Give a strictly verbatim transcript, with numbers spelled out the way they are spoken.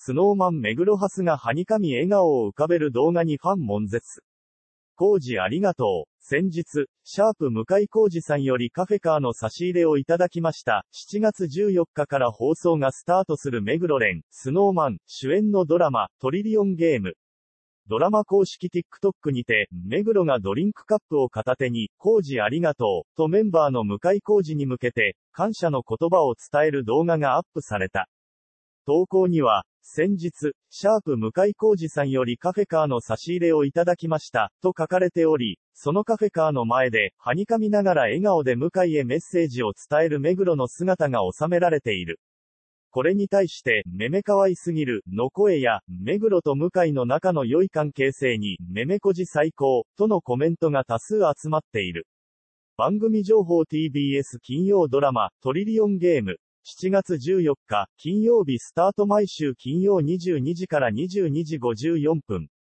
スノーマン目黒ハスがはにかみ笑顔を浮かべる動画にファン悶絶。コウジありがとう。先日、シャープ向井康二さんよりカフェカーの差し入れをいただきました。しちがつじゅうよっかから放送がスタートする目黒蓮、スノーマン、主演のドラマ、トリリオンゲーム。ドラマ公式 TikTok にて、目黒がドリンクカップを片手に、コウジありがとう、とメンバーの向井康二に向けて、感謝の言葉を伝える動画がアップされた。投稿には、先日、シャープ向井康二さんよりカフェカーの差し入れをいただきました、と書かれており、そのカフェカーの前で、はにかみながら笑顔で向井へメッセージを伝える目黒の姿が収められている。これに対して、めめかわいすぎる、の声や、目黒と向井の仲の良い関係性に、めめこじ最高、とのコメントが多数集まっている。番組情報 ティービーエス 金曜ドラマ、トリリオンゲーム。しちがつじゅうよっか、金曜日スタート毎週金曜にじゅうにじからにじゅうにじごじゅうよんぷん。